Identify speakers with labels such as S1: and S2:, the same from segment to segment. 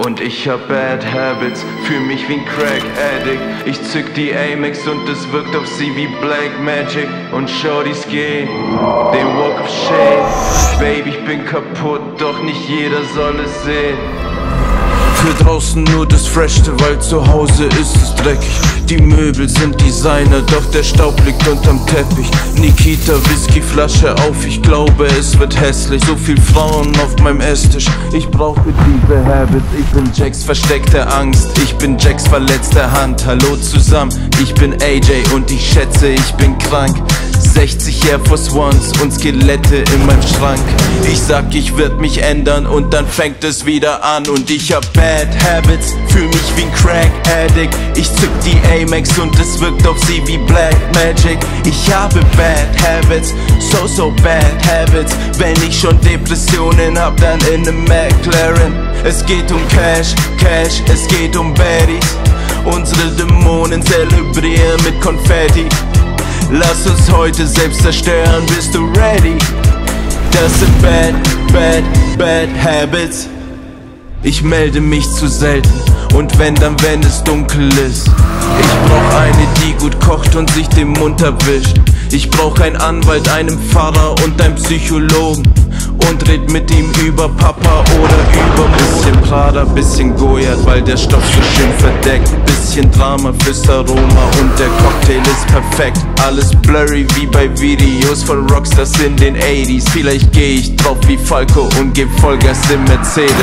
S1: Und ich hab Bad Habits, fühl mich wie ein Crack Addict. Ich zück die Amex und es wirkt auf sie wie Black Magic. Und Shortys gehen den Walk of Shame. Baby, ich bin kaputt, doch nicht jeder soll es sehen.
S2: Für draußen nur das Freshste, weil zu Hause ist es dreckig. Die Möbel sind Designer, doch der Staub liegt unterm Teppich. Nikita, Whiskyflasche auf, ich glaube es wird hässlich. So viel Frauen auf meinem Esstisch, ich brauche diese Habits. Ich bin Jacks versteckte Angst, ich bin Jacks verletzte Hand. Hallo zusammen, ich bin AJ und ich schätze, ich bin krank. 60 Air Force Ones und Skelette in meinem Schrank. Ich sag, ich werd mich ändern und dann fängt es wieder an. Und ich hab Bad Habits, fühl mich wie ein Crack Addict. Ich zück die Amex und es wirkt auf sie wie Black Magic. Ich habe Bad Habits, so bad habits. Wenn ich schon Depressionen hab, dann in nem McLaren. Es geht um Cash, Cash, es geht um Baddies. Unsere Dämonen zelebrieren mit Konfetti. Lass uns heute selbst zerstören, bist du ready? Das sind bad habits. Ich melde mich zu selten und wenn, dann wenn es dunkel ist. Ich brauch eine, die gut kocht und sich den Mund erwischt. Ich brauch einen Anwalt, einen Pfarrer und einen Psychologen. Und red mit ihm über Papa oder über bisschen Prada, bisschen Goyard, weil der Stoff so schön verdeckt. Bisschen Drama fürs Aroma und der Cocktail ist perfekt. Alles blurry wie bei Videos von Rockstars in den 80s. Vielleicht geh ich drauf wie Falco und geb Vollgas im Mercedes.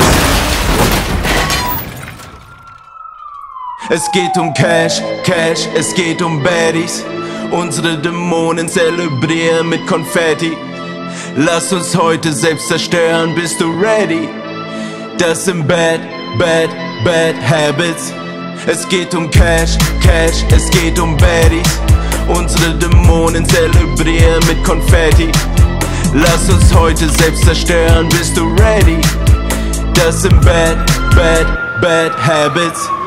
S2: Es geht um Cash, Cash, es geht um Baddies. Unsere Dämonen zelebrieren mit Konfetti. Lass uns heute selbst zerstören, bist du ready? Das sind bad habits. Es geht um Cash, Cash, es geht um Baddies. Unsere Dämonen zelebrieren mit Konfetti. Lass uns heute selbst zerstören, bist du ready? Das sind bad habits.